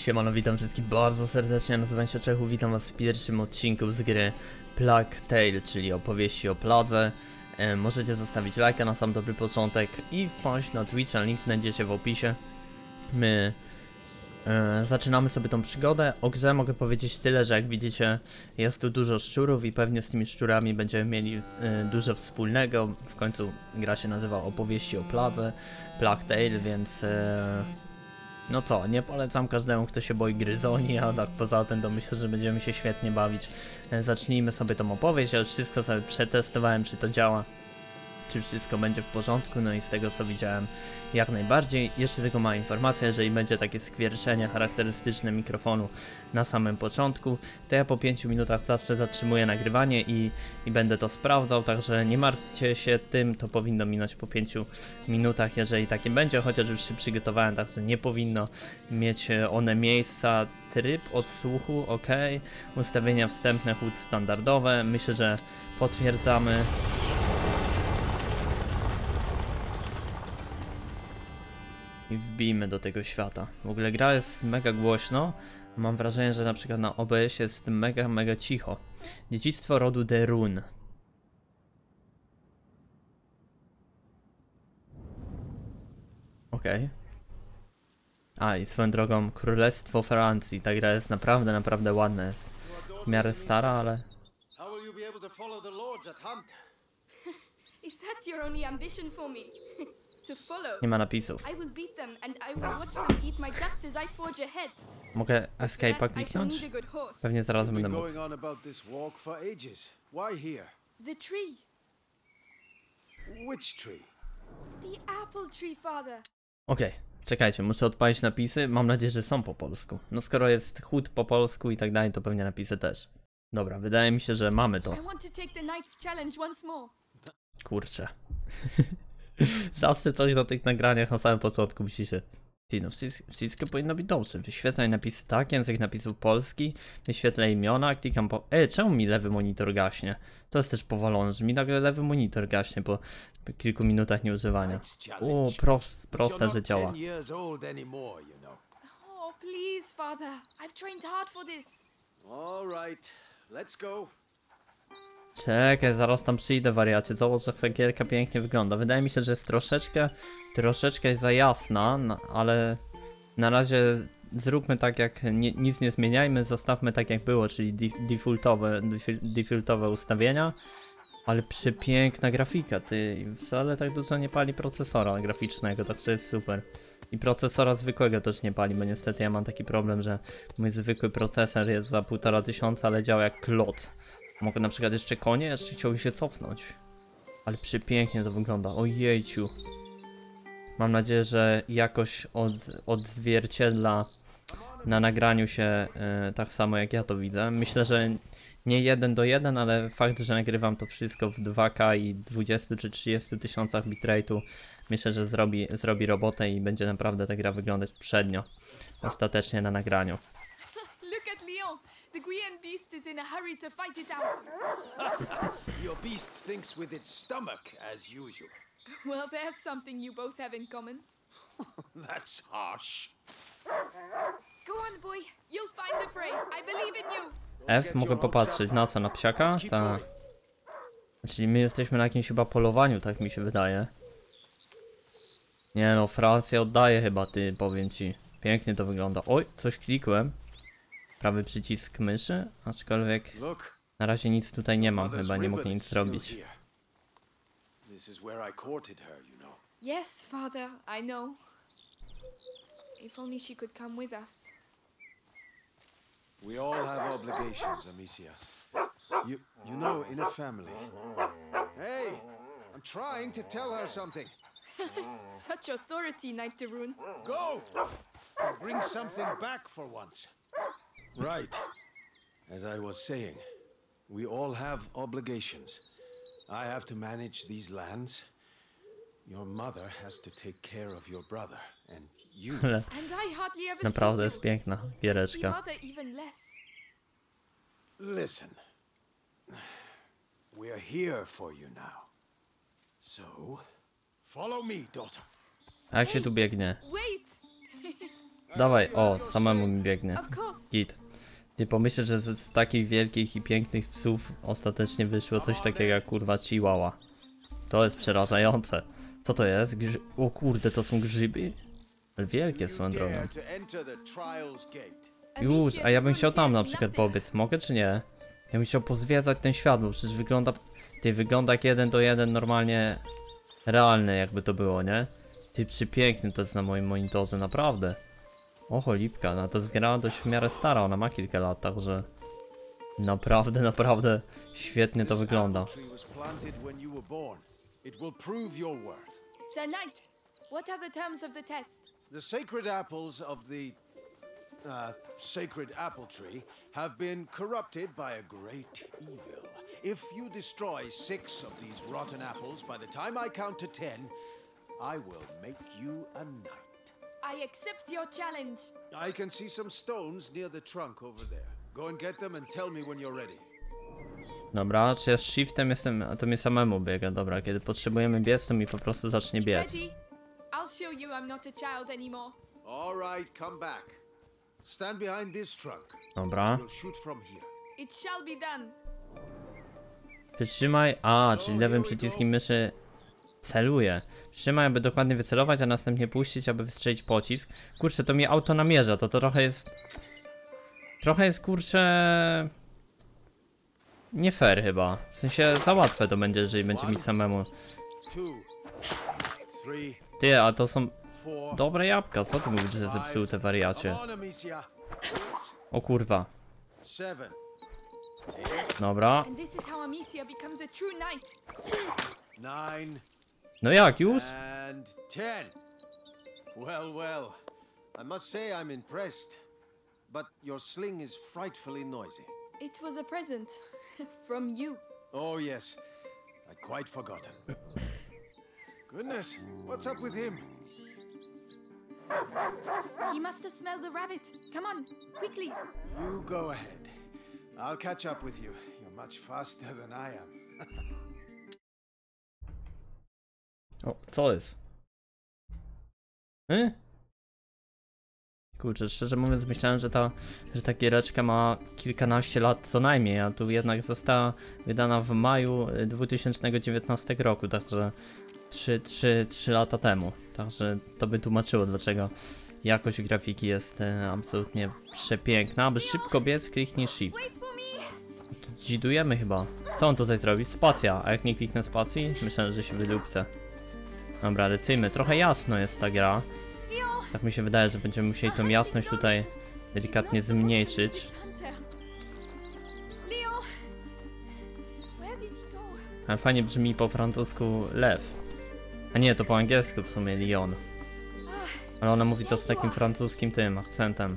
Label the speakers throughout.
Speaker 1: Siemano, witam wszystkich bardzo serdecznie, nazywam się Czechu, witam was w pierwszym odcinku z gry Plague Tale, czyli opowieści o pladze. Możecie zostawić lajka na sam dobry początek i wpaść na Twitcha, link znajdziecie w opisie. My zaczynamy sobie tą przygodę. O grze mogę powiedzieć tyle, że jak widzicie jest tu dużo szczurów i pewnie z tymi szczurami będziemy mieli dużo wspólnego. W końcu gra się nazywa opowieści o pladze, Plague Tale, więc... no co, nie polecam każdemu, kto się boi gryzoni, a tak poza tym to myślę, że będziemy się świetnie bawić. Zacznijmy sobie tą opowieść, ja już wszystko sobie przetestowałem, czy to działa, czy wszystko będzie w porządku, no i z tego co widziałem jak najbardziej. Jeszcze tylko mała informacja, jeżeli będzie takie skwierczenie charakterystyczne mikrofonu na samym początku, to ja po 5 minutach zawsze zatrzymuję nagrywanie i będę to sprawdzał, także nie martwcie się tym, to powinno minąć po 5 minutach, jeżeli takie będzie, chociaż już się przygotowałem, także nie powinno mieć one miejsca. Tryb odsłuchu, ok, ustawienia wstępne, HUD standardowe, myślę, że potwierdzamy. I wbijmy do tego świata. W ogóle gra jest mega głośno. Mam wrażenie, że na przykład na OBS jest mega cicho. Dziedzictwo rodu de Rune. Okej. A i swoją drogą Królestwo Francji. Ta gra jest naprawdę ładna. Jest w miarę stara, ale... Nie ma napisów. Mogę escape'a kliknąć? Pewnie zaraz będę mógł. Okej, czekajcie, muszę odpalić napisy. Mam nadzieję, że są po polsku. No skoro jest HUD po polsku i tak dalej, to pewnie napisy też. Dobra, wydaje mi się, że mamy to. Kurczę. Zawsze coś na tych nagraniach na samym początku myśli się. No, wszystko powinno być dobrze. Wyświetlaj napisy tak, język napisów polski, wyświetlaj imiona, klikam po... czemu mi lewy monitor gaśnie? To jest też powalone, że mi nagle lewy monitor gaśnie po kilku minutach nieużywania. O, proste, że działa. Czekaj, zaraz tam przyjdę, wariacie. Zobacz, jak ta gierka pięknie wygląda. Wydaje mi się, że jest troszeczkę za jasna, no, ale na razie zróbmy tak, jak nic nie zmieniajmy, zostawmy tak jak było, czyli defaultowe ustawienia. Ale przepiękna grafika, ty. Wcale tak dużo nie pali procesora graficznego, tak to jest super. I procesora zwykłego też nie pali, bo niestety ja mam taki problem, że mój zwykły procesor jest za 1500, ale działa jak klot. Mogę na przykład jeszcze konie, jeszcze chciałbym się cofnąć. Ale przepięknie to wygląda, ojejciu. Mam nadzieję, że jakoś odzwierciedla na nagraniu się tak samo jak ja to widzę. Myślę, że nie 1:1, ale fakt, że nagrywam to wszystko w 2K i 20 czy 30 tysiącach bitrate'u, myślę, że zrobi robotę i będzie naprawdę ta gra wyglądać przednio. Ostatecznie na nagraniu.
Speaker 2: The Guyenne beast is in a hurry to fight it out.
Speaker 3: Your beast thinks with its stomach, as usual.
Speaker 2: Well, there's something you both have in common.
Speaker 3: That's harsh.
Speaker 2: Go on, boy. You'll find the prey. I believe in you.
Speaker 1: F, mogę popatrzeć na co? Na psiaka? Tak. Czyli my jesteśmy na jakimś chyba polowaniu, tak mi się wydaje. Nie no, Francja oddaje chyba, ty, powiem ci. Pięknie to wygląda. Oj, coś klikłem. Prawy przycisk myszy, aczkolwiek na razie nic tutaj nie mam, chyba nie mogę nic zrobić.
Speaker 2: Yes, father, I know. If only she could come with us.
Speaker 3: We all have obligations, Amicia. You know, in a family. Hey, I'm trying to tell her something.
Speaker 2: Such authority, Knight de Rune.
Speaker 3: Go! Bring something back for once. Right. As I was saying, we all have obligations. I have to manage these lands. Your mother has to take care of your brother, and you.
Speaker 2: And I hardly ever
Speaker 1: Naprawdę jest piękna giereczka.
Speaker 2: mother even less.
Speaker 3: Listen. We're here for you now. So, follow me, daughter.
Speaker 1: A jak się tu biegnie?
Speaker 2: Wait!
Speaker 1: Dawaj, o, samemu mi biegnie.
Speaker 2: Of course.
Speaker 1: Git. Nie pomyślę, że z takich wielkich i pięknych psów ostatecznie wyszło coś takiego jak kurwa chihuahua. To jest przerażające. Co to jest? O kurde, to są grzyby? Ale wielkie swoją drogą. Już, a ja bym chciał tam na przykład pobiec. Mogę czy nie? Ja bym chciał pozwiedzać ten świat, bo przecież wygląda... Ty, wygląda jak 1:1 normalnie... Realne jakby to było, nie? Ty, przepiękny to jest na moim monitorze, naprawdę. O cholipka, no to jest gra dość w miarę stara, ona ma kilka lat, także... Naprawdę świetnie to wygląda.
Speaker 2: Sir Knight, what are the terms of the test?
Speaker 3: The sacred apples of the sacred apple tree have been corrupted by a great evil. If you destroy 6 of these rotten apples by the time I count to 10, I will make you a knight.
Speaker 2: I accept your challenge.
Speaker 3: I can see some stones near the trunk over there. Go and get them and tell me when you're ready.
Speaker 1: Dobra, czy ja z shiftem jestem, a to mnie samemu biega, dobra, kiedy potrzebujemy biec, to mi po prostu zacznie biec.
Speaker 2: Ready? I'll show you I'm not a child anymore.
Speaker 3: All right, come back. Stand behind this trunk.
Speaker 1: Dobra.
Speaker 3: You'll shoot from here.
Speaker 2: It shall be done.
Speaker 1: Przytrzymaj, czyli lewym przyciskiem myszy celuje. Przytrzymaj, aby dokładnie wycelować, a następnie puścić, aby wystrzelić pocisk. Kurczę, to mi auto namierza, to trochę jest... Trochę jest, kurczę... Nie fair chyba. W sensie za łatwe to będzie, jeżeli będzie mi samemu. Ty, a to są dobre jabłka, co ty mówisz, że zepsuł te wariacie? O kurwa. Dobra.
Speaker 2: And this is how Amicia becomes a true knight.
Speaker 3: 9
Speaker 1: No jak, już?
Speaker 3: and 10. Well. I must say I'm impressed. But your sling is frightfully noisy.
Speaker 2: It was a present from you.
Speaker 3: Oh yes, I'd quite forgotten. Goodness, what's up with him?
Speaker 2: He must have smelled the rabbit. Come on, quickly.
Speaker 3: You go ahead. I'll catch up with you. You're much faster than I am.
Speaker 1: O, co jest? Kurczę, szczerze mówiąc myślałem, że ta giereczka ma kilkanaście lat co najmniej, a tu jednak została wydana w maju 2019 roku, także 3 lata temu. Także to by tłumaczyło, dlaczego jakość grafiki jest absolutnie przepiękna. Aby szybko biec, kliknij shift.
Speaker 2: Wait for me.
Speaker 1: Dzidujemy chyba. Co on tutaj zrobi? Spacja, a jak nie kliknę spacji? Myślałem, że się wydupcę. Dobra, lecimy. Trochę jasno jest ta gra. Tak mi się wydaje, że będziemy musieli tą jasność tutaj delikatnie zmniejszyć.
Speaker 2: Leo, where did he go?
Speaker 1: Ale fajnie brzmi po francusku lew. A nie, to po angielsku w sumie Lion. Ale ona mówi to z takim francuskim tym akcentem.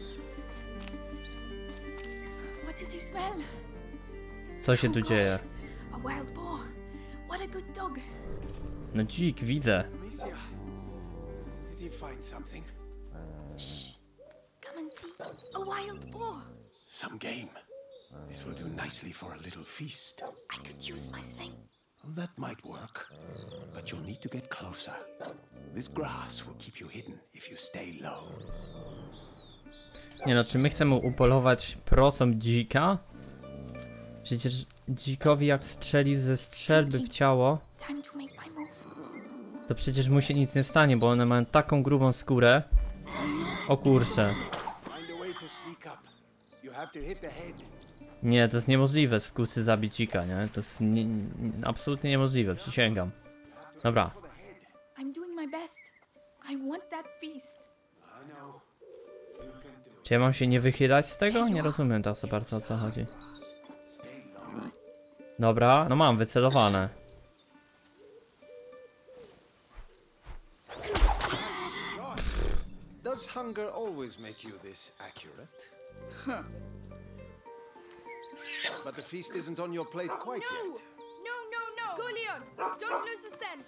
Speaker 2: What did you smell?
Speaker 1: Co się tu dzieje?
Speaker 2: A wild boar. What a good dog.
Speaker 1: No dzik, widzę.
Speaker 3: Amicia, did he find something?
Speaker 2: Shh. Come and see. A wild boar.
Speaker 3: Some game. This will do nicely for a little feast.
Speaker 2: I could use my sling.
Speaker 3: Well, that might work, but you'll need to get closer. This grass will keep you hidden if you stay low.
Speaker 1: Nie no, czy my chcemy upolować prosą dzika? Przecież dzikowi jak strzeli ze strzelby w ciało,
Speaker 2: Time to make my move.
Speaker 1: to przecież mu się nic nie stanie, bo one mają taką grubą skórę. O kurczę.
Speaker 3: Find a way to sneak up. You have to hit the head.
Speaker 1: Nie, to jest niemożliwe z kusy zabić dzika, nie? To jest absolutnie niemożliwe, przysięgam. Dobra.
Speaker 2: I'm doing my best. I want that feast.
Speaker 3: I know. You can do it.
Speaker 1: Czy ja mam się nie wychylać z tego? Nie rozumiem tak za bardzo, o co chodzi.
Speaker 3: Stay low.
Speaker 1: Dobra, no mam wycelowane.
Speaker 3: Does hunger always make you this accurate?
Speaker 2: Huh.
Speaker 3: But the feast isn't on your plate quite
Speaker 2: No!
Speaker 3: yet.
Speaker 2: No! Go, Leon! Don't lose the scent!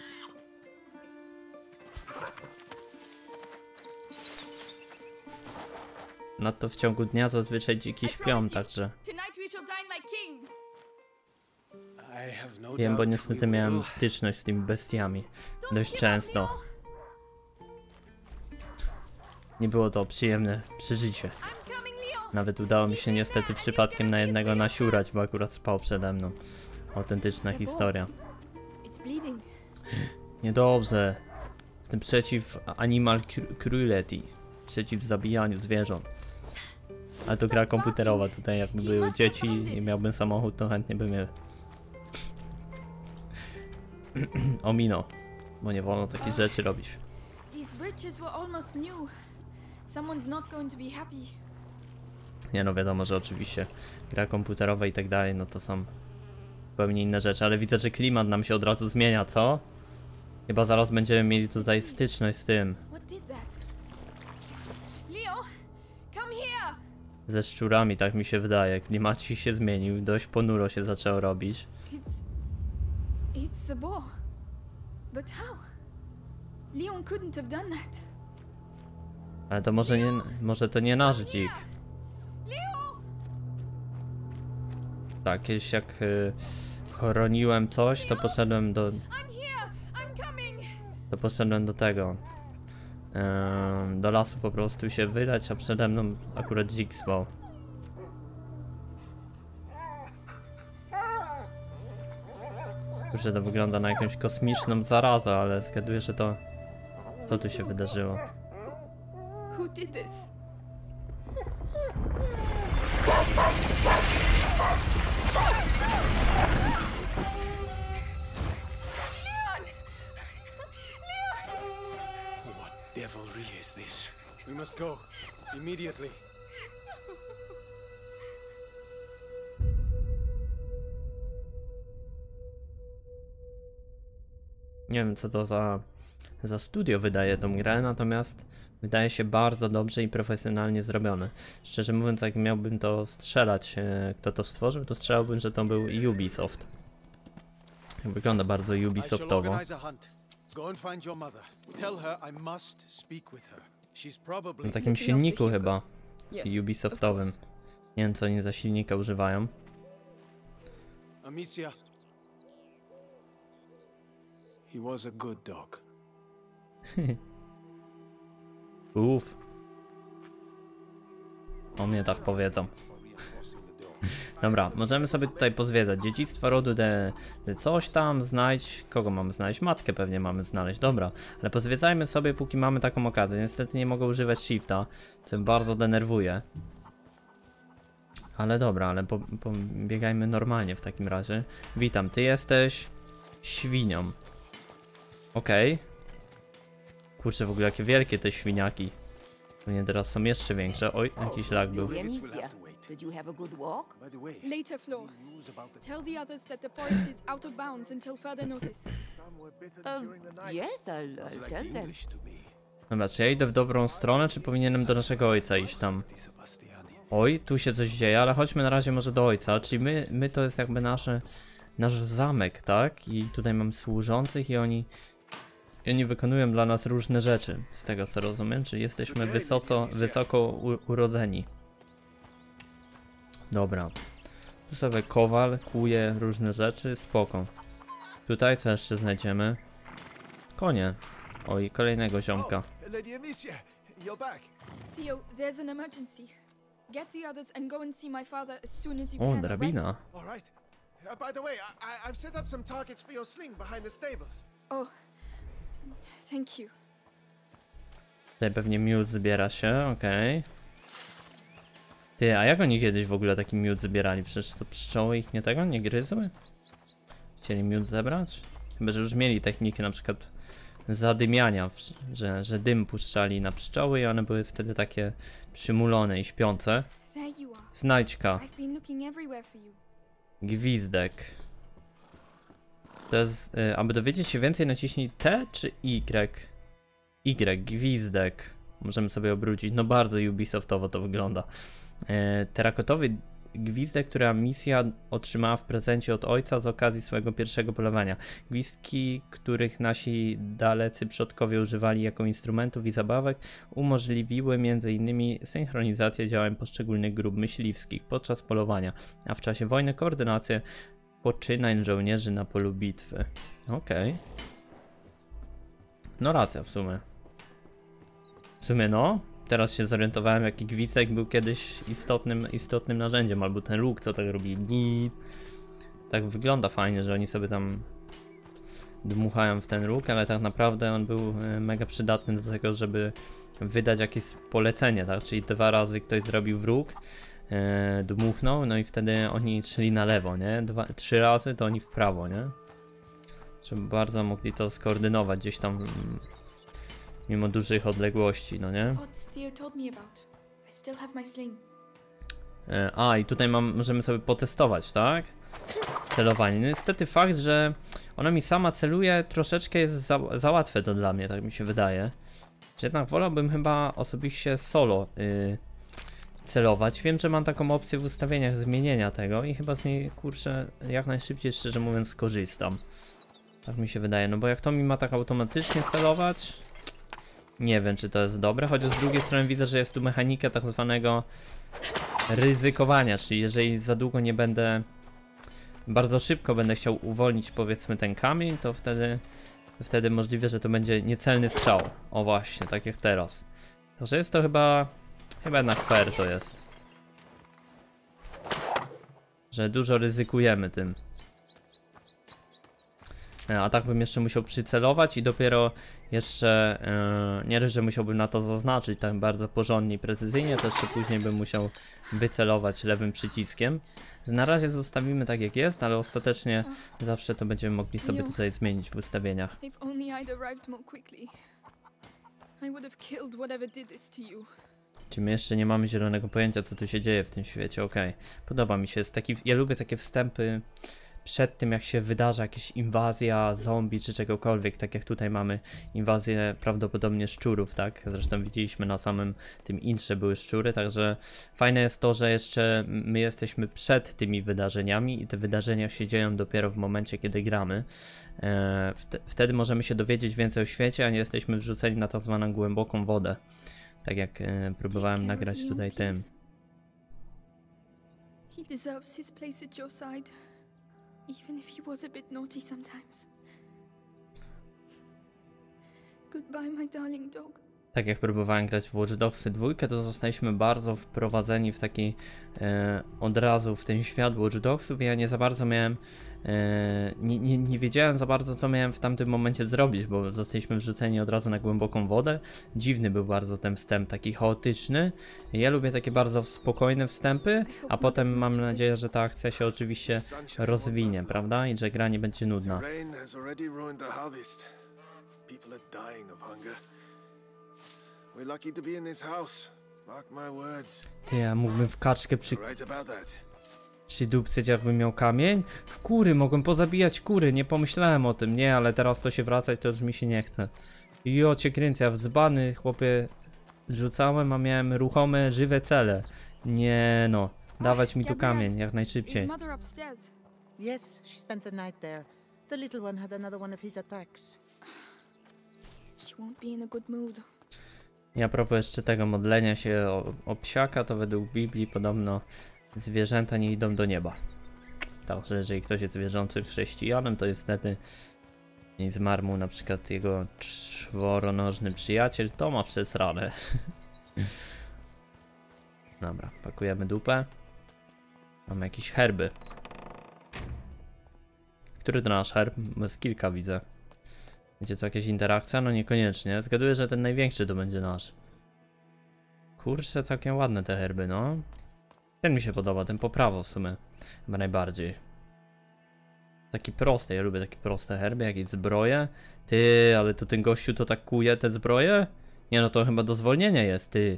Speaker 1: Nadto w ciągu dnia zazwyczaj dziki śpią, także
Speaker 2: Tonight we shall dine like kings!
Speaker 3: I have no
Speaker 1: wiem, bo
Speaker 3: doubt
Speaker 1: niestety
Speaker 3: we
Speaker 1: miałem
Speaker 3: will.
Speaker 1: styczność z tymi bestiami
Speaker 2: Don't
Speaker 1: dość
Speaker 2: give up,
Speaker 1: często.
Speaker 2: Leo.
Speaker 1: Nie było to przyjemne przeżycie.
Speaker 2: I'm coming, Leo.
Speaker 1: Nawet udało mi się niestety przypadkiem na jednego nasiurać, bo akurat spał przede mną. Autentyczna historia.
Speaker 2: It's bleeding.
Speaker 1: Niedobrze. Jestem przeciw animal cruelty. Przeciw zabijaniu zwierząt. Ale to gra komputerowa, tutaj jakby były dzieci i miałbym samochód, to chętnie bym je ominął. Bo nie wolno takich rzeczy robić.
Speaker 2: These bridges were almost new. Someone's not going to be happy.
Speaker 1: Nie no, wiadomo, że oczywiście gra komputerowa i tak dalej, no to są zupełnie inne rzeczy, ale widzę, że klimat nam się od razu zmienia, co? Chyba zaraz będziemy mieli tutaj styczność z tym.
Speaker 2: What did that? Leo, come here.
Speaker 1: Ze szczurami, tak mi się wydaje. Klimat się zmienił, dość ponuro się zaczęło robić.
Speaker 2: It's the boar. But how? Leon couldn't have done that.
Speaker 1: Ale to może to nie nasz dzik.
Speaker 2: Leo!
Speaker 1: Tak, kiedyś jak chroniłem coś, to poszedłem do...
Speaker 2: I'm here. I'm coming.
Speaker 1: To poszedłem do tego. Do lasu po prostu się wydać, a przede mną akurat dzik spał. Kurczę, to wygląda na jakąś kosmiczną zarazę, ale zgaduję, że to... Co tu się wydarzyło?
Speaker 2: Who did this? Leon! Leon!
Speaker 3: What devilry is this? We must go. Immediately.
Speaker 1: Nie wiem, co to za studio wydaje tą grę, natomiast wydaje się bardzo dobrze i profesjonalnie zrobione. Szczerze mówiąc, jak miałbym to strzelać, kto to stworzył, to strzelałbym, że to był Ubisoft. Wygląda bardzo Ubisoftowo. Na takim silniku chyba Ubisoftowym. Nie wiem, co oni za silnika używają.
Speaker 3: Amicia. He was a good dog.
Speaker 1: Uff. O mnie tak powiedzą. Dobra, możemy sobie tutaj pozwiedzać. Dziedzictwo rodu de coś tam, znajdź... Kogo mamy znaleźć? Matkę pewnie mamy znaleźć, dobra. Ale pozwiedzajmy sobie, póki mamy taką okazję. Niestety nie mogę używać shifta, co mnie bardzo denerwuje. Ale dobra, ale biegajmy normalnie w takim razie. Witam, ty jesteś świnią. Okej. Kurczę, w ogóle jakie wielkie te świniaki. Pewnie teraz są jeszcze większe. Oj, jakiś lag był.
Speaker 4: Did you have a good walk?
Speaker 2: Later, Flo. Tell the others that the forest is out of bounds until further notice.
Speaker 4: Yes, I'll tell them.
Speaker 1: Dobra, czy ja idę w dobrą stronę, czy powinienem do naszego ojca iść tam? Oj, tu się coś dzieje, ale chodźmy na razie może do ojca. Czyli my to jest jakby nasz zamek, tak? I tutaj mamy służących i oni wykonują dla nas różne rzeczy, z tego co rozumiem, czyli jesteśmy wysoko urodzeni. Dobra. Tu sobie kowal kuje różne rzeczy, spoko. Tutaj co jeszcze znajdziemy? Konie. Oj, kolejnego ziomka.
Speaker 3: Lady Amicia, you're back.
Speaker 2: Theo, there's an emergency. Get the others and go and see my father as soon as you
Speaker 1: O,
Speaker 2: can.
Speaker 1: drabina.
Speaker 2: Right?
Speaker 3: All right. By the way, I've set up some targets for your sling behind the stables.
Speaker 2: Oh, thank you.
Speaker 1: Tutaj pewnie miód zbiera się, okej. Ty, a jak oni kiedyś w ogóle taki miód zbierali? Przecież to pszczoły ich nie gryzły? Chcieli miód zebrać? Chyba, że już mieli technikę na przykład zadymiania, że dym puszczali na pszczoły i one były wtedy takie przymulone i śpiące.
Speaker 2: There you are.
Speaker 1: Znajdźka.
Speaker 2: I've been looking everywhere for you.
Speaker 1: Gwizdek. To jest, aby dowiedzieć się więcej, naciśnij T czy Y? Y, gwizdek. Możemy sobie obrócić. No bardzo Ubisoftowo to wygląda. Terakotowy gwizdek, która misja otrzymała w prezencie od ojca z okazji swojego pierwszego polowania. Gwizdki, których nasi dalecy przodkowie używali jako instrumentów i zabawek, umożliwiły m.in. synchronizację działań poszczególnych grup myśliwskich podczas polowania, a w czasie wojny koordynację poczynań żołnierzy na polu bitwy. Okej. No racja w sumie. W sumie no. teraz się zorientowałem, jaki gwizdek był kiedyś istotnym narzędziem, albo ten róg, co tak robi. Tak wygląda fajnie, że oni sobie tam dmuchają w ten róg, ale tak naprawdę on był mega przydatny do tego, żeby wydać jakieś polecenie, tak? Czyli 2 razy ktoś zrobił wróg, dmuchnął, no i wtedy oni szli na lewo, nie? 3 razy to oni w prawo, nie? Żeby bardzo mogli to skoordynować gdzieś tam mimo dużych odległości, no nie? A i tutaj możemy sobie potestować, tak? Celowanie. No niestety fakt, że ona mi sama celuje, troszeczkę jest za łatwe to dla mnie, tak mi się wydaje. Że jednak wolałbym chyba osobiście solo celować. Wiem, że mam taką opcję w ustawieniach zmienienia tego i chyba z niej, kurczę, jak najszybciej, szczerze mówiąc, skorzystam. Tak mi się wydaje, no bo jak to mi ma tak automatycznie celować, nie wiem, czy to jest dobre, chociaż z drugiej strony widzę, że jest tu mechanika tak zwanego ryzykowania, czyli jeżeli za długo nie będę, bardzo szybko będę chciał uwolnić, powiedzmy, ten kamień, to wtedy możliwe, że to będzie niecelny strzał. O właśnie, tak jak teraz. Także jest to chyba jednak fair to jest. Że dużo ryzykujemy tym. A tak bym jeszcze musiał przycelować i dopiero jeszcze, nie dość, że musiałbym na to zaznaczyć tak bardzo porządnie i precyzyjnie, to jeszcze później bym musiał wycelować lewym przyciskiem. Na razie zostawimy tak jak jest, ale ostatecznie zawsze to będziemy mogli sobie tutaj zmienić w ustawieniach. Czy my jeszcze nie mamy zielonego pojęcia, co tu się dzieje w tym świecie, okej. Podoba mi się, ja lubię takie wstępy przed tym, jak się wydarza jakaś inwazja zombie czy czegokolwiek, tak jak tutaj mamy inwazję prawdopodobnie szczurów, tak? Zresztą widzieliśmy na samym tym intrze były szczury, także fajne jest to, że jeszcze my jesteśmy przed tymi wydarzeniami i te wydarzenia się dzieją dopiero w momencie, kiedy gramy. Wtedy możemy się dowiedzieć więcej o świecie, a nie jesteśmy wrzuceni na tak zwaną głęboką wodę. Tak jak próbowałem nagrać tutaj tym.
Speaker 2: He deserves his place at your side. Even if he was a bit naughty sometimes. Goodbye, my darling dog.
Speaker 1: Tak jak próbowałem grać w Watch Dogsy 2, to zostaliśmy bardzo wprowadzeni w taki od razu w ten świat Watch Dogsów i ja nie za bardzo miałem, nie wiedziałem za bardzo, co miałem w tamtym momencie zrobić, bo zostaliśmy wrzuceni od razu na głęboką wodę. Dziwny był bardzo ten wstęp, taki chaotyczny. Ja lubię takie bardzo spokojne wstępy, a potem mam nadzieję, że ta akcja się oczywiście rozwinie, prawda? I że gra nie będzie nudna. Ty, ja mógłbym w kaczkę przydupcyć, jakbym miał kamień? W kury, mogłem pozabijać kury, nie pomyślałem o tym, nie, ale teraz to się wracać, to już mi się nie chce. Jo, cię kręcę, ja w dzbany, chłopie, rzucałem, a miałem ruchome, żywe cele. Nie no, dawać mi tu kamień, jak najszybciej.
Speaker 5: Yes, she spent the night there. The little one had another one of his attacks.
Speaker 2: She won't be in a good mood.
Speaker 1: I a propos jeszcze tego modlenia się o psiaka, to według Biblii podobno zwierzęta nie idą do nieba. Także jeżeli ktoś jest wierzącym chrześcijanem, to niestety nie zmarł mu na przykład jego czworonożny przyjaciel, to ma przesrane. Dobra, pakujemy dupę. Mamy jakieś herby. Który to nasz herb? Z kilka widzę. Będzie to jakaś interakcja? No niekoniecznie. Zgaduję, że ten największy to będzie nasz. Kurczę, całkiem ładne te herby, no. Ten mi się podoba, ten po prawo w sumie. Chyba najbardziej. Taki prosty, ja lubię takie proste herby, jakieś zbroje. Ty, ale to ten gościu to tak kuje te zbroje? Nie no, to chyba do zwolnienia jest, ty.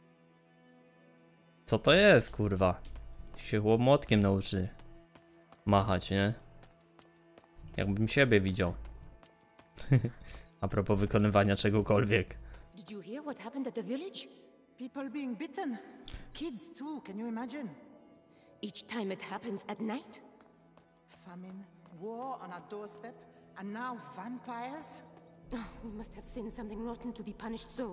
Speaker 1: Co to jest, kurwa? Się młotkiem nauczy machać, nie? Jakbym siebie widział. A propos wykonywania czegokolwiek.
Speaker 4: Did you hear what happened at the village?
Speaker 5: People being bitten. Kids too, can you imagine?
Speaker 4: Each time it happens at night?
Speaker 5: Famine, war on our doorstep, and now vampires?
Speaker 4: Oh, we must have sinned something rotten to be punished so.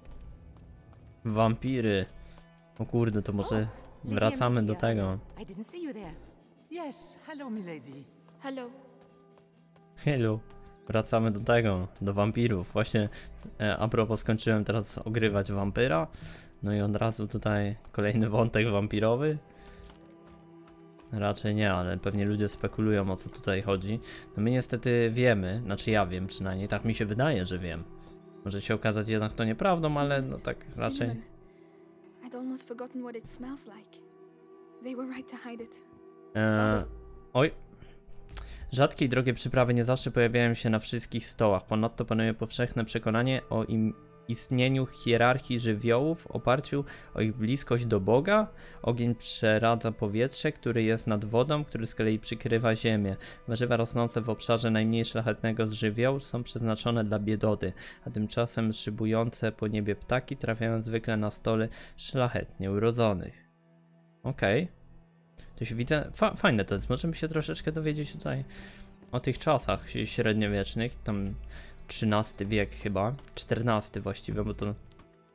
Speaker 1: Wampiry. O kurde, to może wracamy do tego.
Speaker 4: I didn't see you there.
Speaker 5: Yes, hello, milady.
Speaker 2: Hello.
Speaker 1: Hello. Wracamy do tego, do wampirów. Właśnie a propos skończyłem teraz ogrywać wampyra. No i od razu tutaj kolejny wątek wampirowy. Raczej nie, ale pewnie ludzie spekulują, o co tutaj chodzi. No my niestety wiemy, znaczy ja wiem przynajmniej, tak mi się wydaje, że wiem. Może się okazać jednak to nieprawdą, ale no tak raczej...
Speaker 2: Cinnamon. I'd almost forgotten what it smells like. They were right to hide it.
Speaker 1: Oj. Rzadkie i drogie przyprawy nie zawsze pojawiają się na wszystkich stołach. Ponadto panuje powszechne przekonanie o istnieniu hierarchii żywiołów w oparciu o ich bliskość do Boga. Ogień przeradza powietrze, który jest nad wodą, który z kolei przykrywa ziemię. Warzywa rosnące w obszarze najmniej szlachetnego z żywiołu są przeznaczone dla biedoty, a tymczasem szybujące po niebie ptaki trafiają zwykle na stole szlachetnie urodzonych. Okej. To się widzę, fajne to jest, możemy się troszeczkę dowiedzieć tutaj o tych czasach średniowiecznych, tam XIII wiek chyba, XIV właściwie, bo to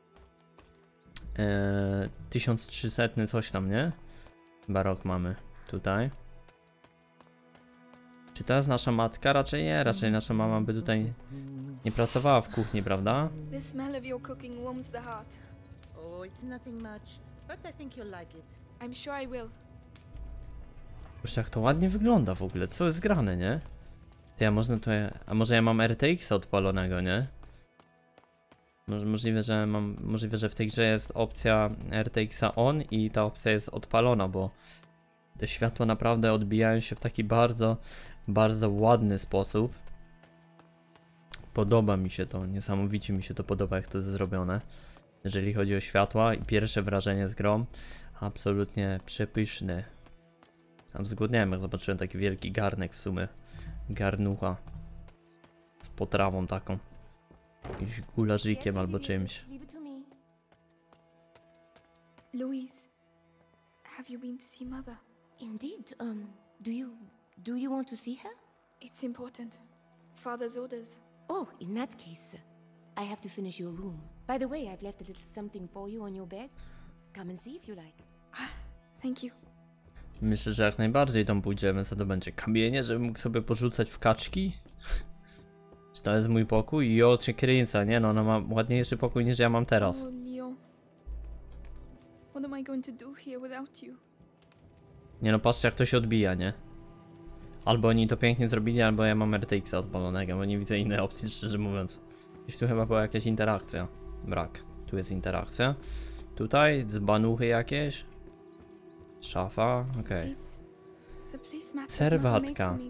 Speaker 1: 1300 coś tam, nie? Chyba rok mamy tutaj. Czy to jest nasza matka? Raczej nie, raczej nasza mama by tutaj nie pracowała w kuchni, prawda?
Speaker 2: The smell of your cooking warms the heart.
Speaker 5: Oh, it's nothing much, but I think you'll like it.
Speaker 2: I'm sure I will.
Speaker 1: Już jak to ładnie wygląda w ogóle, co jest grane, nie? Ty, a może ja mam RTX odpalonego, nie? Możliwe, że w tej grze jest opcja RTX-a on i ta opcja jest odpalona, bo te światła naprawdę odbijają się w taki bardzo, bardzo ładny sposób. Podoba mi się to, niesamowicie mi się to podoba, jak to jest zrobione. Jeżeli chodzi o światła i pierwsze wrażenie z grą, absolutnie przepyszne. Tam zgłodniałem, jak zobaczyłem taki wielki garnek w sumie. Garnucha. Z potrawą taką. Jakimś gularzykiem albo czymś.
Speaker 2: Louise, have you been to see Mother?
Speaker 4: Indeed. Do you want to see her?
Speaker 2: It's important. Father's orders.
Speaker 4: Oh, in that case, I have to finish your room. By the way, I've left a little something for you on your bed. Come and see if you like.
Speaker 2: Thank you.
Speaker 1: Myślę, że jak najbardziej tam pójdziemy. Co to będzie? Kamienie, żebym mógł sobie porzucać w kaczki? Czy to jest mój pokój? Jo, cię kręca, nie no, ona ma ładniejszy pokój niż ja mam teraz.
Speaker 2: Oh, Leon. What am I going to do here without you?
Speaker 1: Nie no, patrzcie jak to się odbija, nie? Albo oni to pięknie zrobili, albo ja mam RTX-a odpalonego, bo nie widzę innej opcji, szczerze mówiąc. Gdzieś tu chyba była jakaś interakcja. Brak. Tu jest interakcja. Tutaj dzbanuchy jakieś. Szafa, okej. Serwatka.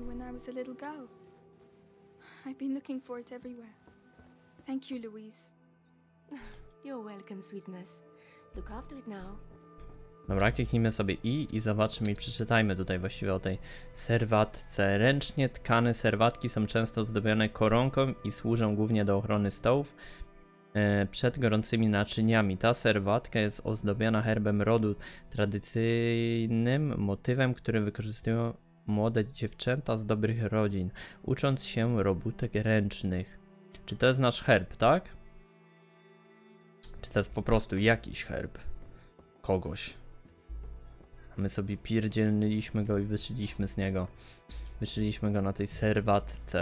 Speaker 2: I've been looking for it everywhere. Thank you, Louise.
Speaker 4: You're welcome, sweetness. Look after it now.
Speaker 1: Dobra, kliknijmy sobie i zobaczymy i przeczytajmy tutaj właściwie o tej serwatce. Ręcznie tkane serwatki są często zdobione koronką i służą głównie do ochrony stołów przed gorącymi naczyniami. Ta serwatka jest ozdobiona herbem rodu, tradycyjnym motywem, który wykorzystują młode dziewczęta z dobrych rodzin, ucząc się robótek ręcznych. Czy to jest nasz herb, tak? Czy to jest po prostu jakiś herb kogoś? My sobie pierdzielniliśmy go i wyszyliśmy z niego. Wyszyliśmy go na tej serwatce.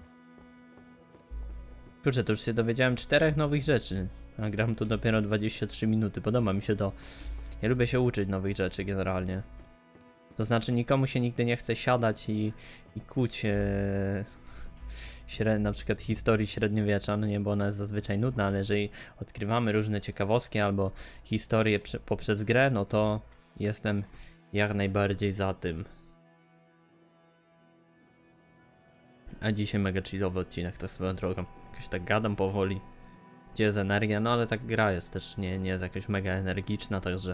Speaker 1: Kurczę, to już się dowiedziałem 4 nowych rzeczy. A gram tu dopiero 23 minuty. Podoba mi się to. Ja lubię się uczyć nowych rzeczy generalnie. To znaczy nikomu się nigdy nie chce siadać i kuć na przykład historii średniowiecza, no nie, bo ona jest zazwyczaj nudna, ale jeżeli odkrywamy różne ciekawostki albo historie poprzez grę, no to jestem jak najbardziej za tym. A dzisiaj mega chillowy odcinek, tak swoją drogą. Jakoś tak gadam powoli. Gdzie jest energia? No ale tak gra jest też nie jest jakaś mega energiczna, także...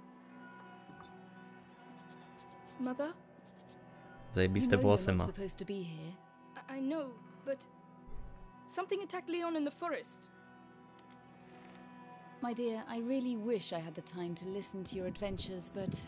Speaker 2: Mother?
Speaker 1: Zajebiste włosy ma.
Speaker 2: I know, but something attacked Leon in the forest.
Speaker 6: My dear, I really wish I had the time to listen to your adventures, but...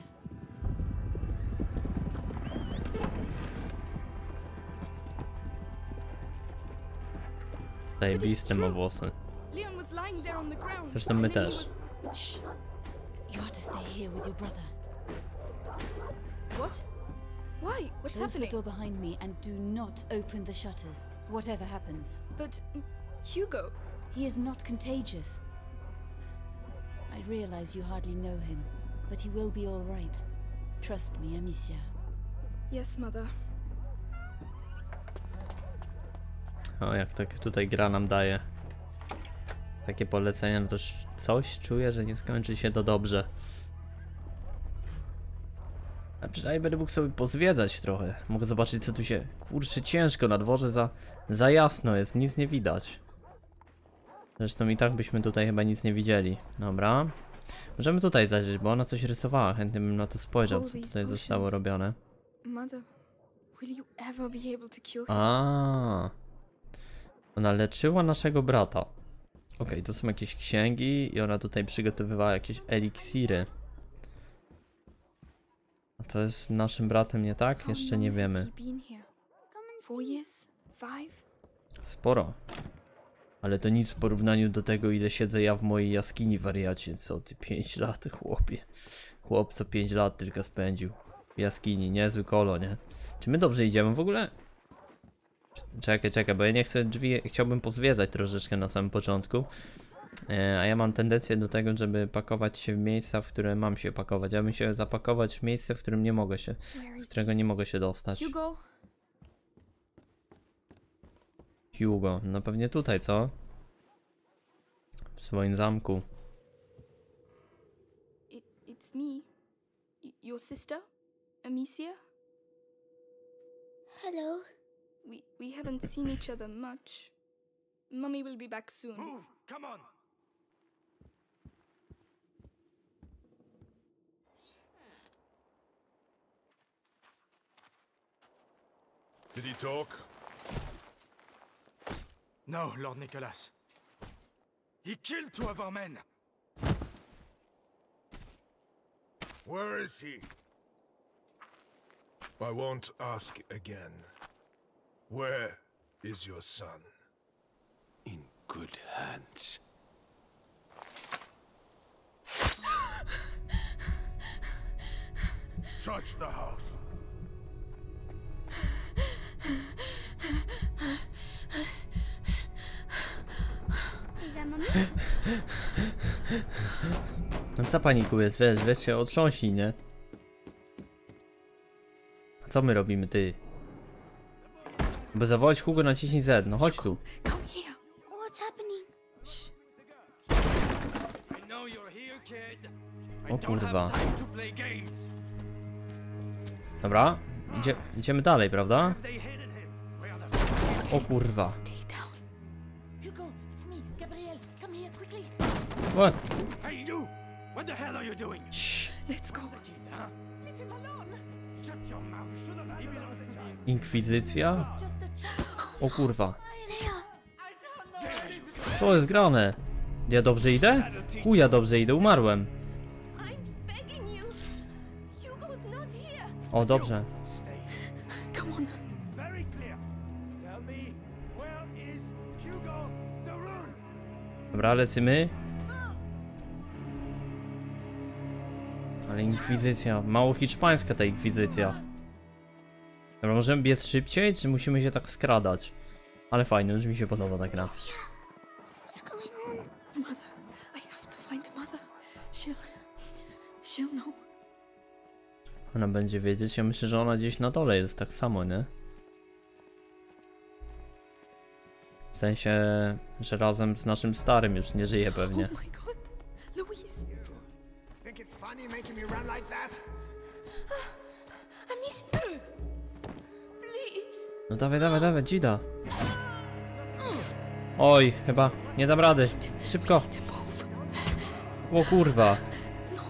Speaker 1: Zajebiste ma włosy.
Speaker 2: Leon was lying there on the ground.
Speaker 1: Zresztą my
Speaker 2: and then he
Speaker 1: też.
Speaker 6: Shh. You are to stay here with your brother.
Speaker 2: What? Why? What's
Speaker 6: Close the
Speaker 2: happening?
Speaker 6: door behind me and do not open the shutters, whatever happens.
Speaker 2: But Hugo.
Speaker 6: He is not contagious. I realize you hardly know him, but he will be all right. Trust me, Amicia.
Speaker 2: Yes, mother.
Speaker 1: O, jak tak tutaj gra nam daje takie polecenia, no to coś czuję, że nie skończy się to dobrze. A przynajmniej będę mógł sobie pozwiedzać trochę. Mogę zobaczyć, co tu się kurczy ciężko na dworze, za jasno jest, nic nie widać. Zresztą i tak byśmy tutaj chyba nic nie widzieli. Dobra. Możemy tutaj zajrzeć, bo ona coś rysowała. Chętnie bym na to spojrzał, co tutaj zostało robione.
Speaker 2: Mother, will you ever be able to cure him?
Speaker 1: A, ona leczyła naszego brata. Okej, to są jakieś księgi i ona tutaj przygotowywała jakieś eliksiry. A to jest naszym bratem, nie tak? Jeszcze nie wiemy.
Speaker 2: Has he been here? 4 years? 5?
Speaker 1: Sporo. Ale to nic w porównaniu do tego, ile siedzę ja w mojej jaskini, wariacie. Co ty, 5 lat, chłopie. Chłop co 5 lat tylko spędził w jaskini, niezły kolo, nie? Czy my dobrze idziemy w ogóle? Czekaj, bo ja nie chcę drzwi, chciałbym pozwiedzać troszeczkę na samym początku. A ja mam tendencję do tego, żeby pakować się w miejsca, w które mam się pakować. Ja bym się zapakować w miejsce, w którym nie mogę się, z którego nie mogę się dostać.
Speaker 2: Hugo?
Speaker 1: Hugo, no pewnie tutaj, co? W swoim zamku.
Speaker 2: It's me. Your sister? Amicia?
Speaker 7: Hello.
Speaker 2: We haven't seen each other much. Mummy will be back soon.
Speaker 3: Move! Come on!
Speaker 8: Did he talk?
Speaker 3: No, Lord Nicholas. He killed 2 of our men.
Speaker 8: Where is he? I won't ask again. Where is your son?
Speaker 3: In good hands.
Speaker 8: Touch the house.
Speaker 7: Is that mommy?
Speaker 1: No co panikujesz? Weź się otrząśnij, nie? A co my robimy, ty? By zawołać Hugo, naciśnij Z, no chodź tu.
Speaker 2: Come here.
Speaker 7: What's happening?
Speaker 2: Shh.
Speaker 3: I know you're here, kid.
Speaker 1: O kurwa.
Speaker 3: Time to play games.
Speaker 1: Dobra, idziemy dalej, prawda?
Speaker 3: They hidden him. Where are the
Speaker 1: O kurwa.
Speaker 2: Stay down.
Speaker 5: Hugo, it's me, Gabriel. Come here quickly.
Speaker 1: O,
Speaker 3: Hey, you! What the hell are you doing?
Speaker 2: Let's go.
Speaker 3: Kid, huh? Leave him alone! Shut your mouth. Should have had another time.
Speaker 1: inkwizycja? O kurwa.
Speaker 7: Leo.
Speaker 1: Co jest grane? Ja dobrze idę? Ja dobrze idę, umarłem.
Speaker 7: I'm begging you. Hugo's not here.
Speaker 1: O, dobrze.
Speaker 2: Come on.
Speaker 3: Very clear. Tell me, where is Hugo the Rune?
Speaker 1: Dobra, lecimy. Ale inkwizycja, mało hiszpańska ta inkwizycja. Dobra, możemy biec szybciej, czy musimy się tak skradać? Ale fajnie, już mi się podoba ta gra.
Speaker 7: What's going on?
Speaker 2: Mother. I have to find mother. She'll know.
Speaker 1: Ona będzie wiedzieć, ja myślę, że ona gdzieś na dole jest tak samo, nie? W sensie, że razem z naszym starym już nie żyje pewnie.
Speaker 2: Oh my god. Louise.
Speaker 3: Think it's funny making me run like that?
Speaker 2: Amicia. Please.
Speaker 1: No dawaj, Gida. Oj, chyba nie dam rady. Szybko.
Speaker 2: To move.
Speaker 1: O kurwa.
Speaker 2: No.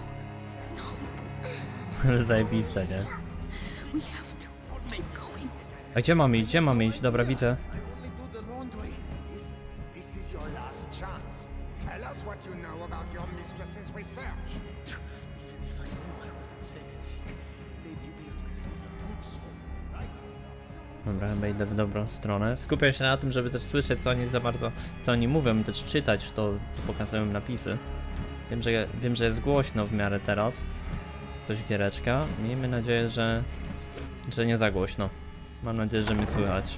Speaker 1: Ale zajebiste, nie?
Speaker 2: We have to keep going.
Speaker 1: A gdzie mamy iść? Dobra, widzę.
Speaker 3: I only do the laundry. This is your last chance. Tell us what you know about your mistress's research. Even if I knew, I wouldn't say anything. Lady Beatrice is a good soul, right?
Speaker 1: Dobra, chyba idę w dobrą stronę. Skupiam się na tym, żeby też słyszeć, co oni mówią, też czytać to, co pokazują napisy. Wiem, że jest głośno w miarę teraz. Coś giereczka. Miejmy nadzieję, że Że nie za głośno. Mam nadzieję, że mnie słychać.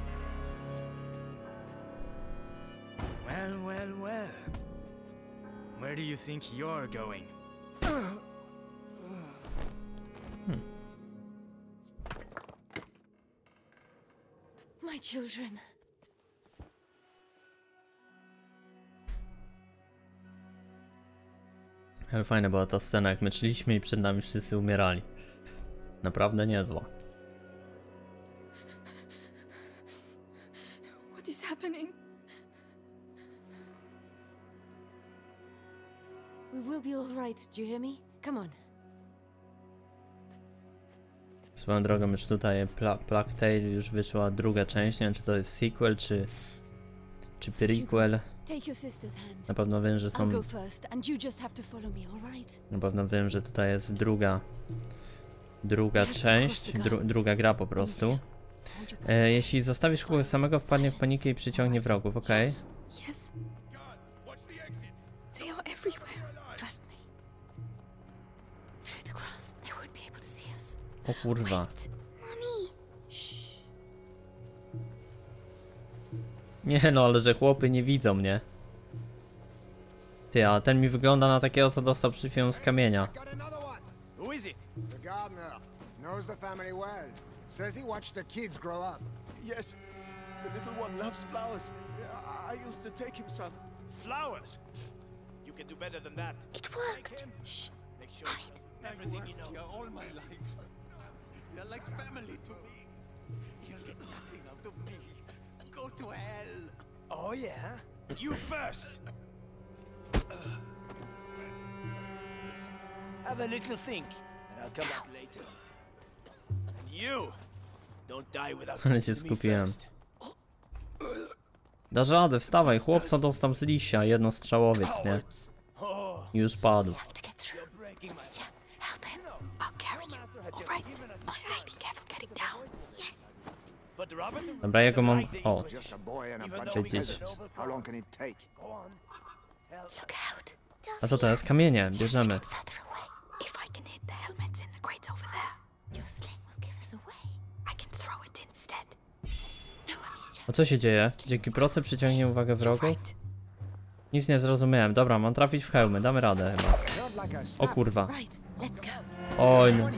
Speaker 9: Well, well, well. Where do you think you're going?
Speaker 6: My children.
Speaker 1: Ale fajna była ta scena, jak my szliśmy i przed nami wszyscy umierali. Naprawdę niezła.
Speaker 2: What is happening?
Speaker 6: We will be all right. Do you hear me? Come on.
Speaker 1: Swoją drogą już tutaj Plague Tale już wyszła druga część. Nie wiem, czy to jest sequel, czy prequel.
Speaker 6: Take your sister's hand.
Speaker 1: Na pewno wiem, że są...
Speaker 6: I'll go first, and you just have to follow me, all right?
Speaker 1: Na pewno wiem, że tutaj jest druga część, druga gra po prostu. Jeśli zostawisz kogoś samego, wpadnie w panikę i przyciągnie wrogów, okej?
Speaker 2: Yes. They are everywhere.
Speaker 6: Trust me. Through the grass, they won't be able to see us.
Speaker 1: O kurwa.
Speaker 7: Mommy.
Speaker 6: Shh.
Speaker 1: Nie no, ale że chłopy nie widzą mnie. Ty, a ten mi wygląda na takiego, co dostał przy chwilę z kamienia.
Speaker 9: Who is it?
Speaker 10: The gardener knows the family well. Says he watched the kids grow up.
Speaker 3: Yes, the little one loves flowers. I used to take him some.
Speaker 9: Flowers. You can do better than that.
Speaker 7: It worked.
Speaker 9: Shh. Make sure everything you know.
Speaker 3: Yeah, all my life. They're like family to me. You'll get nothing out of me. Go to hell.
Speaker 9: Oh yeah. You first. Listen, have a little think, and I'll come back later. And you, don't die without
Speaker 1: Ale się
Speaker 9: talking to me
Speaker 1: skupiłem.
Speaker 9: first.
Speaker 1: Dasz radę, wstawaj, chłopca dostał z liścia, jednostrzałowiec, nie?
Speaker 9: Oh,
Speaker 1: I już padł.
Speaker 6: Have to get through.
Speaker 9: you're breaking my
Speaker 6: Amicia, help him. I'll carry you. All right? Be careful getting down.
Speaker 7: Yes.
Speaker 9: But Robert,
Speaker 1: Dobra, ja go mam... O,
Speaker 10: Just a boy and a
Speaker 9: Even
Speaker 10: bunch
Speaker 9: though
Speaker 10: of
Speaker 1: we could-
Speaker 10: peasants. How long can it take?
Speaker 9: go on.
Speaker 6: Look out.
Speaker 1: a co to jest? Kamienie, bierzemy.
Speaker 6: Get further away. If I can hit the helmets in the crates over there, your sling will give us away. I can throw it instead. No, Amicia.
Speaker 1: A co się dzieje? Dzięki procy przyciągnie uwagę wrogów?
Speaker 6: Right.
Speaker 1: Nic nie zrozumiałem. Dobra, mam trafić w hełmy, damy radę chyba.
Speaker 10: Not like a
Speaker 1: O
Speaker 10: snap.
Speaker 1: kurwa.
Speaker 6: Right. Let's go.
Speaker 1: Oj no.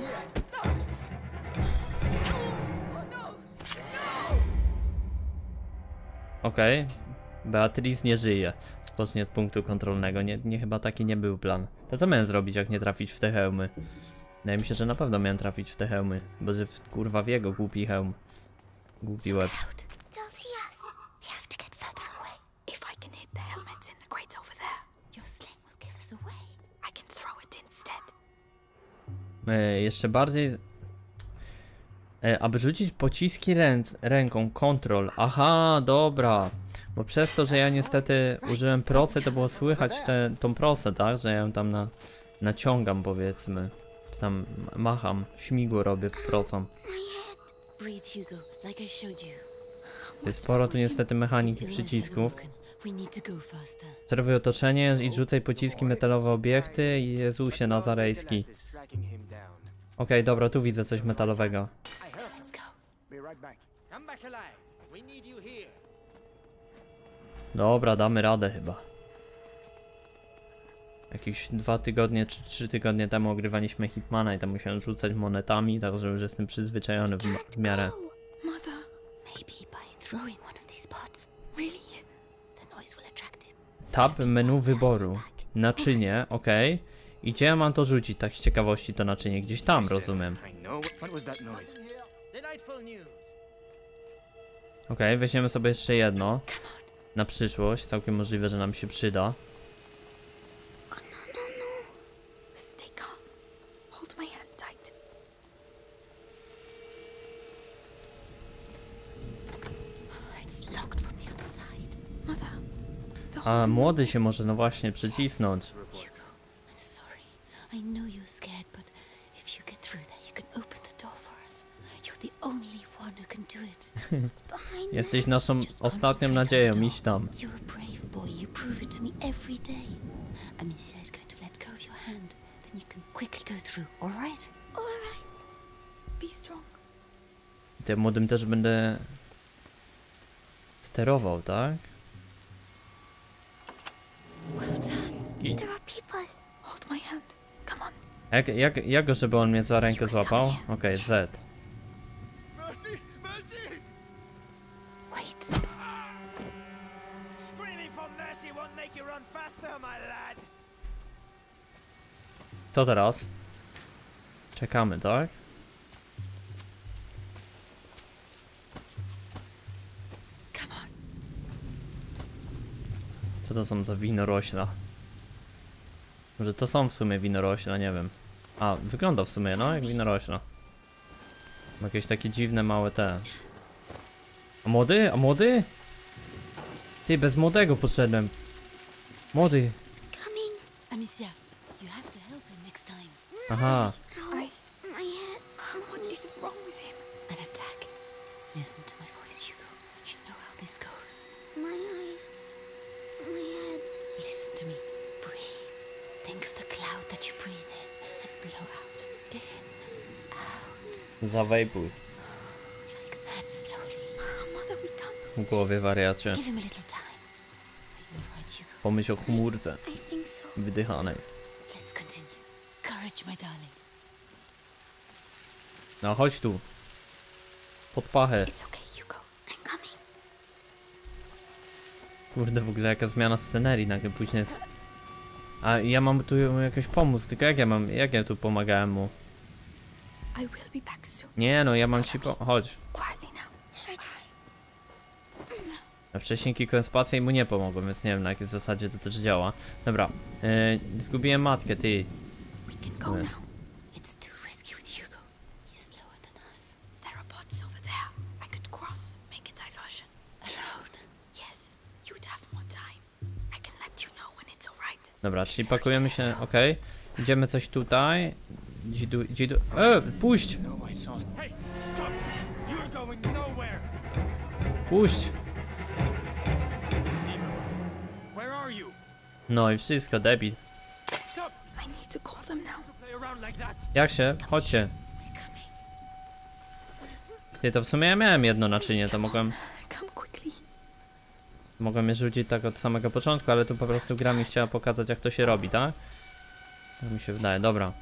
Speaker 1: Okej. Beatrice nie żyje. Spocznie od punktu kontrolnego. Nie, chyba taki nie był plan. To co miałem zrobić, jak nie trafić w te hełmy? Wydaje mi się, że na pewno miałem trafić w te hełmy. Bo że kurwa w jego głupi hełm. Głupi łeb.
Speaker 6: Out.
Speaker 7: They'll see us.
Speaker 6: You have to get further away. If I can hit the helmets in the crates over there, your sling will give us away. I can throw it instead.
Speaker 1: Jeszcze bardziej... aby rzucić pociski ręką, kontrol. Aha, dobra. Bo przez to, że ja niestety użyłem procy, to było słychać tą procę, tak? Że ja ją tam naciągam, powiedzmy. Czy tam macham, śmigło robię procą.
Speaker 6: Breathe, Hugo, like I showed you.
Speaker 1: Jest sporo tu niestety mechaniki przycisków.
Speaker 6: We need to go faster.
Speaker 1: Obserwuj otoczenie i rzucaj pociski metalowe obiekty. Jezusie nazarejski. Okej, dobra, tu widzę coś metalowego.
Speaker 6: Let's go.
Speaker 10: Be right back.
Speaker 9: Come back alive. We need you here.
Speaker 1: Dobra, damy radę chyba. Jakieś 2 tygodnie czy 3 tygodnie temu ogrywaliśmy Hitmana i tam musiałem rzucać monetami, także już jestem przyzwyczajony w miarę.
Speaker 2: Mother.
Speaker 6: Maybe by throwing one of these pots,
Speaker 2: Really?
Speaker 6: the noise will attract him.
Speaker 1: Tab menu wyboru. Naczynie, okej. I gdzie ja mam to rzucić, tak z ciekawości to naczynie? Gdzieś tam, rozumiem.
Speaker 9: I know. What was that noise? Delightful news.
Speaker 1: Okej, weźmiemy sobie jeszcze jedno. Na przyszłość, całkiem możliwe, że nam się przyda.
Speaker 2: Stay calm. Hold my hand tight.
Speaker 6: It's locked from the other side.
Speaker 2: Mother. The
Speaker 1: A
Speaker 2: hole-
Speaker 1: młody się może, no właśnie, przycisnąć.
Speaker 6: Hugo, I'm sorry. I know you're scared, but if you get through there, you can open the door for us. You're the only one who can do it.
Speaker 7: Behind
Speaker 1: Jesteś naszą
Speaker 6: Just
Speaker 1: ostatnią
Speaker 6: concentrate on
Speaker 1: nadzieją,
Speaker 6: the door.
Speaker 1: idź tam.
Speaker 6: You're a brave boy. You prove it to me every day. Amicia is going to let go of your hand. Then you can quickly go through, all right?
Speaker 7: All right.
Speaker 2: Be strong.
Speaker 1: I tym młodym też będę sterował, tak? I
Speaker 2: There are people. Hold my hand. Come on.
Speaker 1: jak go, żeby on mnie za rękę złapał? Okej, Z.
Speaker 9: Mercy! Mercy!
Speaker 2: Wait.
Speaker 9: Screaming for mercy won't make you run faster, my lad.
Speaker 1: Co teraz? Czekamy, tak?
Speaker 2: Come on.
Speaker 1: Co to są za winorośla? Może to są w sumie winorośla, nie wiem. A, wygląda w sumie, no, jak winorośla. Ma jakieś takie dziwne, małe te. A młody? A młody? Ty, bez młodego podszedłem. Młody.
Speaker 7: Coming.
Speaker 6: Amicia, you have to help him next time.
Speaker 1: Aha.
Speaker 7: My head.
Speaker 2: What is wrong with him?
Speaker 6: An attack. Listen to my voice, Hugo. You know how this goes.
Speaker 7: My eyes. My head.
Speaker 6: Listen to me. Breathe. Think of the cloud that you breathe in and blow out. In, out.
Speaker 1: Zawejpuj.
Speaker 6: Like that slowly.
Speaker 2: Mother, we can't
Speaker 1: W
Speaker 2: stay.
Speaker 1: głowie wariacie.
Speaker 6: Give him a little time. Are you alright, Hugo?
Speaker 1: Pomyśl o chmurce
Speaker 7: I think so.
Speaker 1: wydychanej.
Speaker 6: Let's continue. Courage, my darling.
Speaker 1: No chodź tu. Pod pachę.
Speaker 2: It's okay, Hugo.
Speaker 7: I'm coming.
Speaker 1: Kurde, w ogóle jaka zmiana scenerii nagle później jest. A ja mam tu jakoś pomóc, tylko jak ja tu pomagałem mu?
Speaker 2: I will be back soon.
Speaker 1: Nie no, ja mam ci chodź.
Speaker 2: Quietly now.
Speaker 1: A wcześniej klikłem spację i mu nie pomogłem, więc nie wiem na jakiej zasadzie to też działa. Dobra, zgubiłem matkę, ty.
Speaker 2: We can go
Speaker 1: Yes.
Speaker 2: now.
Speaker 6: It's too risky with Hugo. He's slower than us.
Speaker 2: There are bots over there. I could cross, make a diversion.
Speaker 6: Alone.
Speaker 2: Yes, you'd have more time. I can let you know when it's alright.
Speaker 1: Dobra, czyli pakujemy się, okej. Idziemy coś tutaj. Puść!
Speaker 9: No, my sauce. Hey, stop! You're going nowhere.
Speaker 1: Puść!
Speaker 9: Where are you?
Speaker 1: No i wszystko, debil.
Speaker 9: Stop!
Speaker 2: I need to call them now.
Speaker 9: Play around like that.
Speaker 1: Jak się? Chodźcie. Ty, to w sumie ja miałem jedno naczynie, to mogłem
Speaker 2: Come quickly.
Speaker 1: je rzucić tak od samego początku, ale tu po prostu gra mi chciała pokazać, jak to się robi, tak? Tak mi się wydaje, dobra.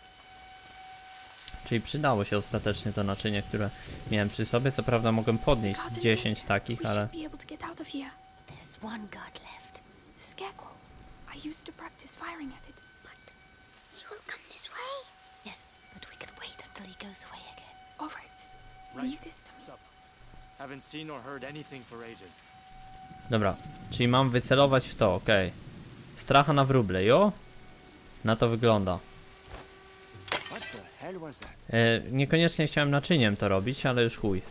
Speaker 1: Czyli przydało się ostatecznie to naczynie, które miałem przy sobie. Co prawda mogłem podnieść 10 takich,
Speaker 2: We
Speaker 1: ale...
Speaker 2: should be able to get out of here.
Speaker 6: There's one guard left.
Speaker 2: The scarecrow. I used to practice firing at it.
Speaker 7: He will come this way.
Speaker 6: Yes, but we can wait until he goes away again.
Speaker 2: Alright.
Speaker 9: Right.
Speaker 2: Leave this to me.
Speaker 9: Stop. Haven't seen or heard anything for ages.
Speaker 1: Dobra, czyli mam wycelować w to, okej. Stracha na wróble, jo? Na to wygląda.
Speaker 10: What the hell was that?
Speaker 1: Niekoniecznie chciałem naczyniem to robić, ale już chuj.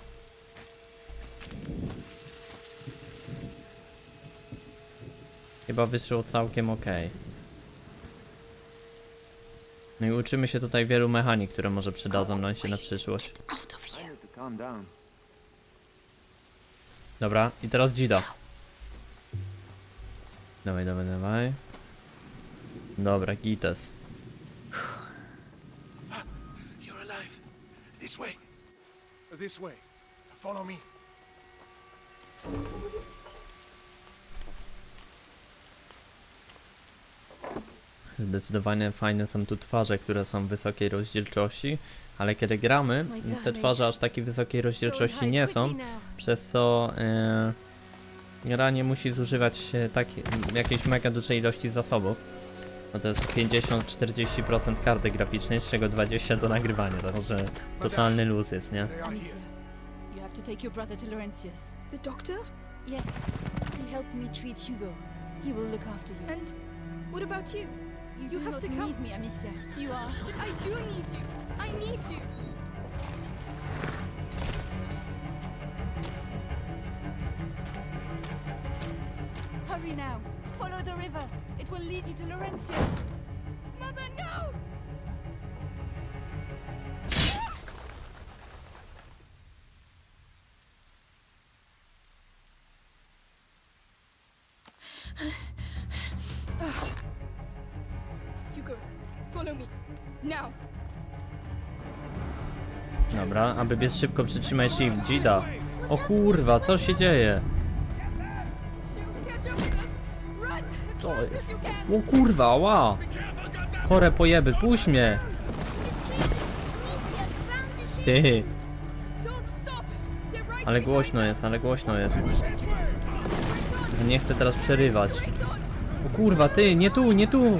Speaker 1: Chyba wyszło całkiem okej. No i uczymy się tutaj wielu mechanik, które może przydadzą nam się na przyszłość.
Speaker 2: Out of here.
Speaker 10: Calm down.
Speaker 1: Dobra, i teraz Dzida. Dawaj, dawaj, dawaj. Dobra, Gites.
Speaker 8: You're alive. This way.
Speaker 10: This way. Follow me.
Speaker 1: Zdecydowanie fajne są tu twarze, które są wysokiej rozdzielczości, ale kiedy gramy, te twarze aż takiej wysokiej rozdzielczości nie są, przez co gra nie musi zużywać jakiejś mega dużej ilości zasobów. No to jest 50-40% karty graficznej, z czego 20% do nagrywania, także totalny luz jest, nie?
Speaker 6: Amicia, you have to take your brother to Laurentius.
Speaker 2: The doctor?
Speaker 6: Yes, he helped me treat Hugo. He will look after you.
Speaker 2: And what about you?
Speaker 6: You
Speaker 2: You
Speaker 6: do
Speaker 2: have
Speaker 6: not
Speaker 2: to come.
Speaker 6: need me, Amicia. You are.
Speaker 2: But I do need you. I need you.
Speaker 6: Hurry now. Follow the river. It will lead you to Laurentius.
Speaker 2: Mother, no! Hugo, follow me. Now.
Speaker 1: Dobra, aby biec szybko, przytrzymaj shift, Dzida. O kurwa, co się dzieje? Co jest? O kurwa, ła! Chore pojeby, puść mnie! Ty. Ale głośno jest, ale głośno jest. Nie chcę teraz przerywać. O kurwa, ty, nie tu, nie tu!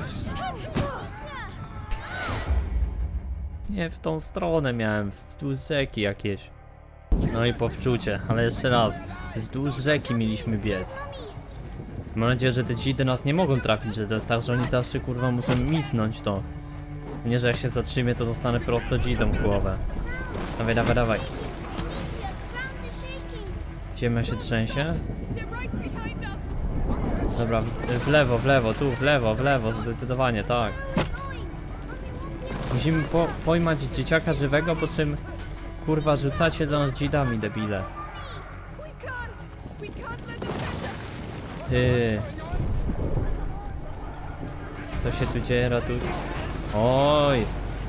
Speaker 1: Nie, w tą stronę miałem, wzdłuż rzeki jakieś. No i powczucie, ale jeszcze raz. Wzdłuż rzeki mieliśmy biec. Mam nadzieję, że te dzidy nas nie mogą trafić, że to jest tak, że oni zawsze kurwa muszą misnąć to. Nie, że jak się zatrzymie, to dostanę prosto dzidą w głowę. Dawaj, dawaj, dawaj. Ziemia się trzęsie. Dobra, w lewo, tu, w lewo, zdecydowanie, tak. Musimy pojmać dzieciaka żywego, po czym kurwa rzucacie do nas dzidami, debile. Ty. Co się tu dzieje, ratuj? Oj.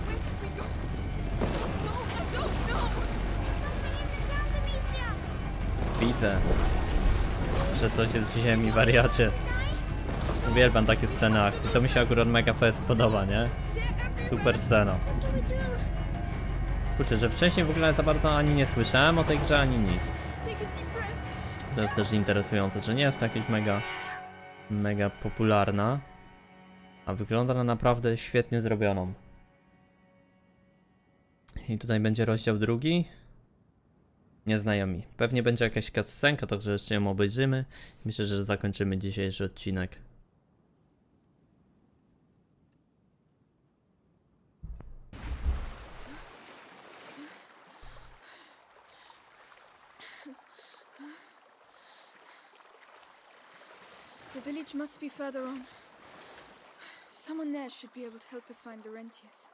Speaker 1: Widzę, że coś jest w ziemi, wariacie. Uwielbiam takie sceny akcji, to mi się akurat mega fest podoba, nie? Super scena. Kurczę, że wcześniej w ogóle za bardzo ani nie słyszałem o tej grze, ani nic. To jest też interesujące, że nie jest to jakieś mega popularna, a wygląda na naprawdę świetnie zrobioną. I tutaj będzie rozdział drugi. Nieznajomi. Pewnie będzie jakaś cutscenka, także jeszcze ją obejrzymy. Myślę, że zakończymy dzisiejszy odcinek.
Speaker 2: The village must be further on. Someone there should be able to help us find Laurentius.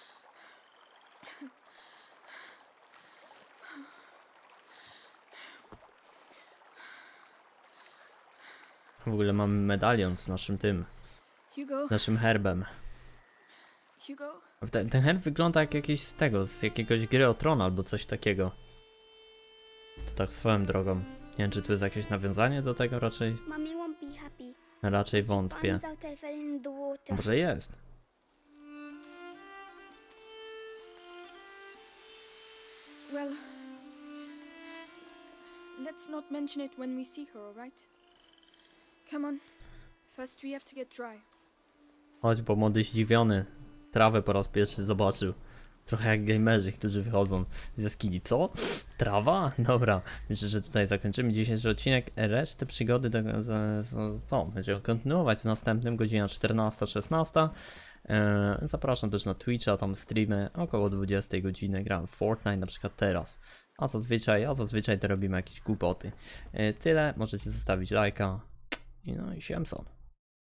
Speaker 1: W ogóle mamy medalion z naszym
Speaker 2: Hugo.
Speaker 1: naszym herbem.
Speaker 2: Hugo?
Speaker 1: Ten herb wygląda jak jakiś z jakiegoś gry o tron albo coś takiego. To tak swoją drogą. Nie wiem, czy tu jest jakieś nawiązanie do tego, raczej wątpię. Może jest.
Speaker 2: Well, let's not mention it when we see her, alright? Come on. First we have to get dry.
Speaker 1: Chodź, bo młody zdziwiony trawę po raz pierwszy zobaczył. Trochę jak gamerzy, którzy wychodzą z jaskini. Co? Trawa? Dobra. Myślę, że tutaj zakończymy dzisiejszy odcinek. Resztę przygody będziemy kontynuować w następnym, godzina 14-16. Zapraszam też na Twitcha, tam streamy około 20 godziny. Gram w Fortnite na przykład teraz. A zazwyczaj to robimy jakieś głupoty. Tyle. Możecie zostawić lajka. No i siemson.